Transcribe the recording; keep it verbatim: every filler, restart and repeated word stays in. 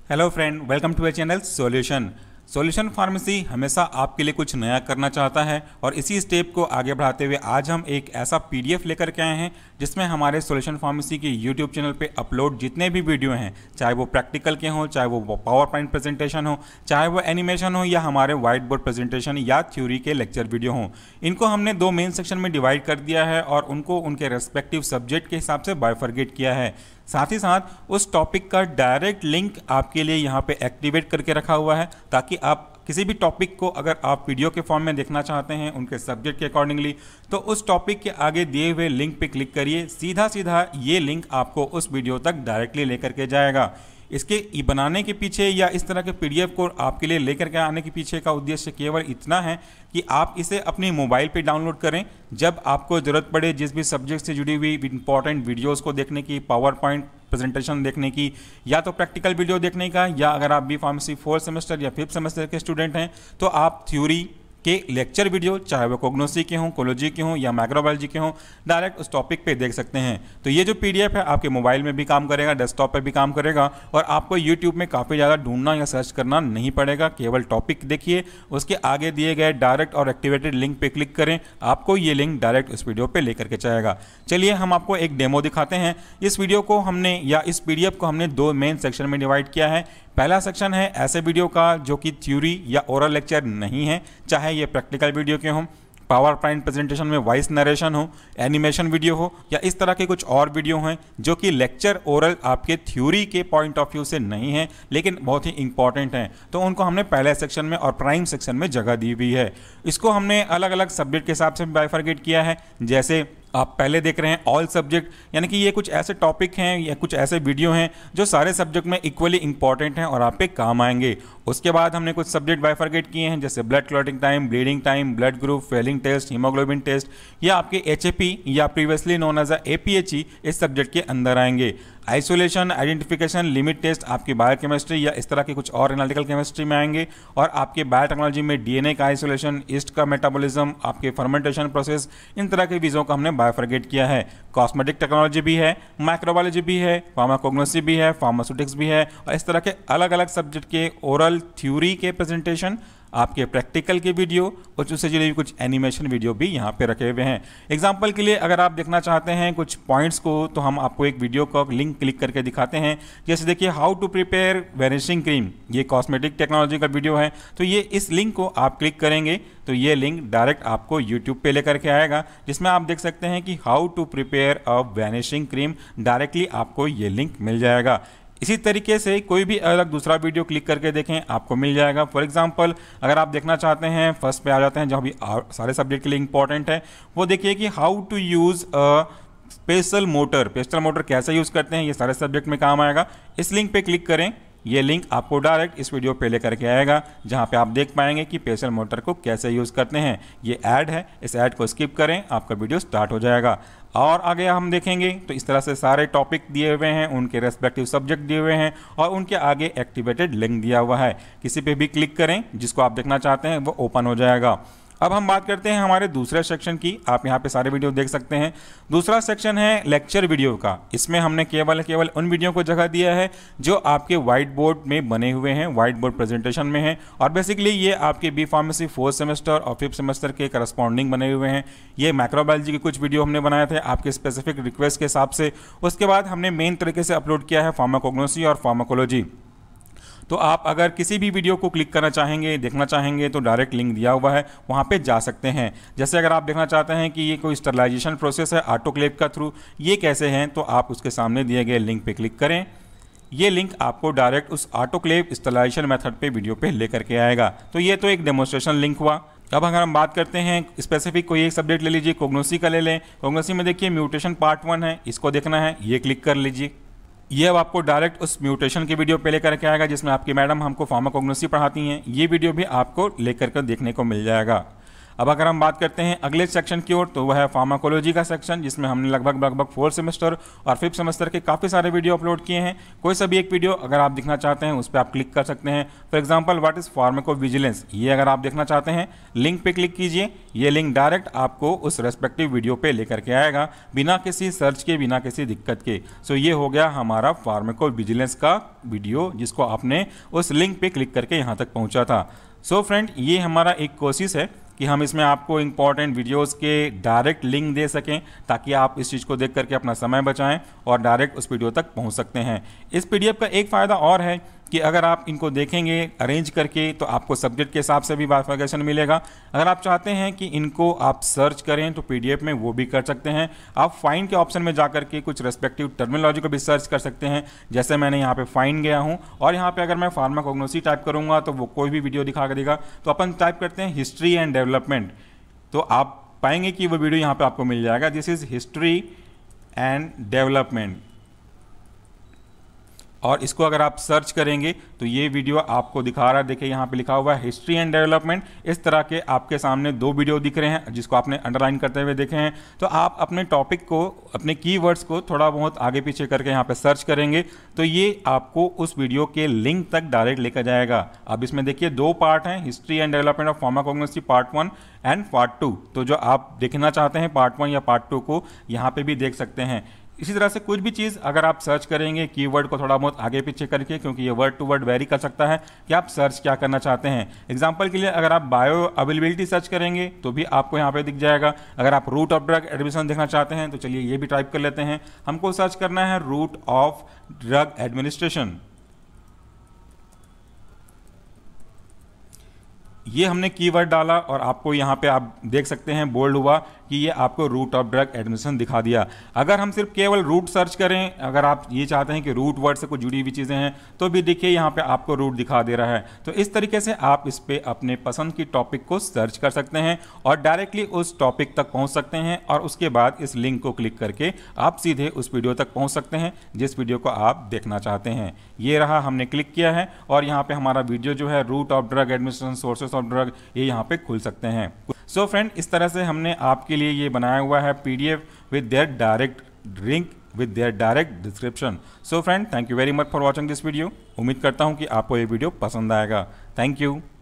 Hello friend, welcome to a channel solution. Solution pharmacy हमेशा आपके लिए कुछ नया करना चाहता है और इसी स्टेप को आगे बढ़ाते हुए आज हम एक ऐसा पीडीएफ लेकर के आए हैं जिसमें हमारे सॉल्यूशन फार्मेसी के यूट्यूब चैनल पे अपलोड जितने भी वीडियो हैं, चाहे वो प्रैक्टिकल के हों, चाहे वो पावर पॉइंट प्रेजेंटेशन हो, चाहे वो एनिमेशन हो या हमारे व्हाइट बोर्ड प्रेजेंटेशन या थ्योरी के लेक्चर वीडियो हों, इनको हमने दो मेन सेक्शन में डिवाइड कर दिया है और उनको उनके रेस्पेक्टिव सब्जेक्ट के हिसाब से बाइफरगेट किया है। साथ ही साथ उस टॉपिक का डायरेक्ट लिंक आपके लिए यहाँ पे एक्टिवेट करके रखा हुआ है ताकि आप किसी भी टॉपिक को अगर आप वीडियो के फॉर्म में देखना चाहते हैं उनके सब्जेक्ट के अकॉर्डिंगली, तो उस टॉपिक के आगे दिए हुए लिंक पे क्लिक करिए। सीधा सीधा ये लिंक आपको उस वीडियो तक डायरेक्टली लेकर के जाएगा। इसके बनाने के पीछे या इस तरह के पीडीएफ को आपके लिए लेकर के आने के पीछे का उद्देश्य केवल इतना है कि आप इसे अपने मोबाइल पे डाउनलोड करें। जब आपको ज़रूरत पड़े जिस भी सब्जेक्ट से जुड़ी हुई इंपॉर्टेंट वीडियोस को देखने की, पावर पॉइंट प्रेजेंटेशन देखने की, या तो प्रैक्टिकल वीडियो देखने का, या अगर आप बी फार्मेसी फोर्थ सेमेस्टर या फिफ्थ सेमेस्टर के स्टूडेंट हैं तो आप थ्योरी के लेक्चर वीडियो, चाहे वो कोग्नोसी के हों, कोलॉजी के हों या माइक्रोबायोलॉजी के हों, डायरेक्ट उस टॉपिक पे देख सकते हैं। तो ये जो पीडीएफ है आपके मोबाइल में भी काम करेगा, डेस्कटॉप पे भी काम करेगा और आपको यूट्यूब में काफ़ी ज़्यादा ढूंढना या सर्च करना नहीं पड़ेगा। केवल टॉपिक देखिए, उसके आगे दिए गए डायरेक्ट और एक्टिवेटेड लिंक पे क्लिक करें, आपको ये लिंक डायरेक्ट उस वीडियो पर लेकर के जाएगा। चलिए हम आपको एक डेमो दिखाते हैं। इस वीडियो को हमने या इस पीडीएफ को हमने दो मेन सेक्शन में डिवाइड किया है। पहला सेक्शन है ऐसे वीडियो का जो कि थ्योरी या ओरल लेक्चर नहीं है, चाहे ये प्रैक्टिकल वीडियो के हों, पावर पॉइंट प्रेजेंटेशन में वॉइस नरेशन हो, एनिमेशन वीडियो हो या इस तरह के कुछ और वीडियो हैं जो कि लेक्चर ओरल आपके थ्योरी के पॉइंट ऑफ व्यू से नहीं है लेकिन बहुत ही इंपॉर्टेंट हैं। तो उनको हमने पहले सेक्शन में और प्राइम सेक्शन में जगह दी हुई है। इसको हमने अलग अलग सब्जेक्ट के हिसाब से बाइफरगेट किया है। जैसे आप पहले देख रहे हैं ऑल सब्जेक्ट, यानी कि ये कुछ ऐसे टॉपिक हैं या कुछ ऐसे वीडियो हैं जो सारे सब्जेक्ट में इक्वली इंपॉर्टेंट हैं और आप पे काम आएंगे। उसके बाद हमने कुछ सब्जेक्ट बाइफरगेट किए हैं जैसे blood clotting time, bleeding time, blood group, failing test, haemoglobin test या आपके एचएपी या प्रीवियसली नोन एज एपीएचई इस सब्जेक्ट के अंदर आएंगे। आइसोलेशन, आइडेंटिफिकेशन, लिमिट टेस्ट आपकी बायोकेमिस्ट्री या इस तरह के कुछ और एनालिटिकल केमिस्ट्री में आएंगे और आपके बायोटेक्नोलॉजी में डीएनए का आइसोलेशन, ईस्ट का मेटाबॉलिज्म, आपके फर्मेंटेशन प्रोसेस, इन तरह के चीज़ों को हमने बायोफरगेट किया है। कॉस्मेटिक टेक्नोलॉजी भी है, माइक्रोबायोलॉजी भी है, फार्माकोग्नोसी भी है, फार्मास्यूटिक्स भी है और इस तरह के अलग अलग सब्जेक्ट के ओरल थ्योरी के प्रेजेंटेशन, आपके प्रैक्टिकल के वीडियो और उससे जुड़ी हुई कुछ एनिमेशन वीडियो भी यहाँ पे रखे हुए हैं। एग्जाम्पल के लिए अगर आप देखना चाहते हैं कुछ पॉइंट्स को तो हम आपको एक वीडियो का लिंक क्लिक करके दिखाते हैं। जैसे देखिए how to prepare vanishing cream, ये कॉस्मेटिक टेक्नोलॉजी का वीडियो है। तो ये इस लिंक को आप क्लिक करेंगे तो ये लिंक डायरेक्ट आपको यूट्यूब पे लेकर के आएगा जिसमें आप देख सकते हैं कि how to prepare a vanishing cream, directly आपको ये लिंक मिल जाएगा। इसी तरीके से कोई भी अलग दूसरा वीडियो क्लिक करके देखें, आपको मिल जाएगा। फॉर एग्जांपल अगर आप देखना चाहते हैं, फर्स्ट पे आ जाते हैं जहाँ भी सारे सब्जेक्ट के लिए इंपॉर्टेंट है, वो देखिए कि how to use a special mortar, pestle mortar कैसे यूज़ करते हैं, ये सारे सब्जेक्ट में काम आएगा। इस लिंक पे क्लिक करें, ये लिंक आपको डायरेक्ट इस वीडियो पे लेकर के आएगा जहाँ पे आप देख पाएंगे कि पेस्टल मोटर को कैसे यूज़ करते हैं। ये ऐड है, इस ऐड को स्किप करें, आपका वीडियो स्टार्ट हो जाएगा। और आगे हम देखेंगे तो इस तरह से सारे टॉपिक दिए हुए हैं, उनके रेस्पेक्टिव सब्जेक्ट दिए हुए हैं और उनके आगे एक्टिवेटेड लिंक दिया हुआ है। किसी पे भी क्लिक करें, जिसको आप देखना चाहते हैं वो ओपन हो जाएगा। अब हम बात करते हैं हमारे दूसरे सेक्शन की। आप यहाँ पे सारे वीडियो देख सकते हैं। दूसरा सेक्शन है लेक्चर वीडियो का। इसमें हमने केवल केवल उन वीडियो को जगह दिया है जो आपके व्हाइट बोर्ड में बने हुए हैं, व्हाइट बोर्ड प्रेजेंटेशन में हैं और बेसिकली ये आपके बी फार्मेसी फोर्थ सेमेस्टर और फिफ्थ सेमेस्टर के करस्पॉन्डिंग बने हुए हैं। ये माइक्रोबायोलॉजी के कुछ वीडियो हमने बनाए थे आपके स्पेसिफिक रिक्वेस्ट के हिसाब से। उसके बाद हमने मेन तरीके से अपलोड किया है फार्माकोग्नोसी और फार्माकोलॉजी। तो आप अगर किसी भी वीडियो को क्लिक करना चाहेंगे, देखना चाहेंगे तो डायरेक्ट लिंक दिया हुआ है, वहाँ पे जा सकते हैं। जैसे अगर आप देखना चाहते हैं कि ये कोई स्टरलाइजेशन प्रोसेस है ऑटोक्लेव का थ्रू, ये कैसे हैं, तो आप उसके सामने दिए गए लिंक पे क्लिक करें। ये लिंक आपको डायरेक्ट उस ऑटोक्लेव स्टरलाइजेशन मेथड पे वीडियो पे लेकर के आएगा। तो ये तो एक डेमोन्स्ट्रेशन लिंक हुआ। अब अगर हम बात करते हैं स्पेसिफिक कोई एक सब्जेक्ट ले लीजिए, कोग्नोसी का ले लें। कोग्नोसी में देखिए म्यूटेशन पार्ट वन है, इसको देखना है, ये क्लिक कर लीजिए। ये अब आपको डायरेक्ट उस म्यूटेशन की वीडियो पे लेकर के आएगा जिसमें आपकी मैडम हमको फार्माकोग्नोसी पढ़ाती हैं। ये वीडियो भी आपको लेकर के देखने को मिल जाएगा। अब अगर हम बात करते हैं अगले सेक्शन की ओर, तो वह है फार्माकोलॉजी का सेक्शन, जिसमें हमने लगभग लगभग फोर्थ सेमेस्टर और फिफ्थ सेमेस्टर के काफ़ी सारे वीडियो अपलोड किए हैं। कोई सा भी एक वीडियो अगर आप देखना चाहते हैं उस पर आप क्लिक कर सकते हैं। For example what is pharmacovigilance, ये अगर आप देखना चाहते हैं लिंक पे क्लिक कीजिए। ये लिंक डायरेक्ट आपको उस रेस्पेक्टिव वीडियो पे लेकर के आएगा बिना किसी सर्च के, बिना किसी दिक्कत के। सो ये हो गया हमारा फार्माकोविजिलेंस का वीडियो, जिसको आपने उस लिंक पे क्लिक करके यहाँ तक पहुँचा था। सो फ्रेंड, ये हमारा एक कोशिश है कि हम इसमें आपको इंपॉर्टेंट वीडियोस के डायरेक्ट लिंक दे सकें, ताकि आप इस चीज़ को देख करके अपना समय बचाएं और डायरेक्ट उस वीडियो तक पहुंच सकते हैं। इस पीडीएफ का एक फ़ायदा और है कि अगर आप इनको देखेंगे अरेंज करके, तो आपको सब्जेक्ट के हिसाब से भी बाइफर्केशन मिलेगा। अगर आप चाहते हैं कि इनको आप सर्च करें तो पीडीएफ में वो भी कर सकते हैं। आप फाइंड के ऑप्शन में जाकर के कुछ रेस्पेक्टिव टर्मिनोलॉजी को भी सर्च कर सकते हैं। जैसे मैंने यहाँ पे फाइंड गया हूँ और यहाँ पे अगर मैं फार्माकोग्नोसी टाइप करूँगा तो वो कोई भी वीडियो दिखा कर देगा। तो अपन टाइप करते हैं हिस्ट्री एंड डेवलपमेंट, तो आप पाएंगे कि वो वीडियो यहाँ पे आपको मिल जाएगा। This is history and development, और इसको अगर आप सर्च करेंगे तो ये वीडियो आपको दिखा रहा है। देखिए यहाँ पे लिखा हुआ है हिस्ट्री एंड डेवलपमेंट। इस तरह के आपके सामने दो वीडियो दिख रहे हैं जिसको आपने अंडरलाइन करते हुए देखे हैं। तो आप अपने टॉपिक को, अपने कीवर्ड्स को थोड़ा बहुत आगे पीछे करके यहाँ पे सर्च करेंगे तो ये आपको उस वीडियो के लिंक तक डायरेक्ट लेकर जाएगा। अब इसमें देखिए दो पार्ट हैं, history and development of pharmacognosy part one and part two. तो जो आप देखना चाहते हैं पार्ट वन या पार्ट टू को यहाँ पे भी देख सकते हैं। इसी तरह से कुछ भी चीज़ अगर आप सर्च करेंगे कीवर्ड को थोड़ा बहुत आगे पीछे करके, क्योंकि ये वर्ड टू वर्ड वेरी कर सकता है कि आप सर्च क्या करना चाहते हैं। एग्जांपल के लिए अगर आप बायो अवेलेबिलिटी सर्च करेंगे तो भी आपको यहाँ पे दिख जाएगा। अगर आप रूट ऑफ ड्रग एडमिनिस्ट्रेशन देखना चाहते हैं तो चलिए ये भी टाइप कर लेते हैं। हमको सर्च करना है रूट ऑफ ड्रग एडमिनिस्ट्रेशन। ये हमने कीवर्ड डाला और आपको यहाँ पे आप देख सकते हैं बोल्ड हुआ कि ये आपको रूट ऑफ ड्रग एडमिनिस्ट्रेशन दिखा दिया। अगर हम सिर्फ केवल रूट सर्च करें, अगर आप ये चाहते हैं कि रूट वर्ड से कुछ जुड़ी हुई चीज़ें हैं, तो भी देखिए यहाँ पे आपको रूट दिखा दे रहा है। तो इस तरीके से आप इस पे अपने पसंद की टॉपिक को सर्च कर सकते हैं और डायरेक्टली उस टॉपिक तक पहुँच सकते हैं, और उसके बाद इस लिंक को क्लिक करके आप सीधे उस वीडियो तक पहुँच सकते हैं जिस वीडियो को आप देखना चाहते हैं। ये रहा, हमने क्लिक किया है और यहाँ पे हमारा वीडियो जो है route of drug administration sources of drug, ये यहाँ पे खुल सकते हैं। सो so फ्रेंड, इस तरह से हमने आपके लिए ये बनाया हुआ है PDF with their direct link, with their direct description. So friend, thank you very much for watching this video. उम्मीद करता हूँ कि आपको ये वीडियो पसंद आएगा। Thank you.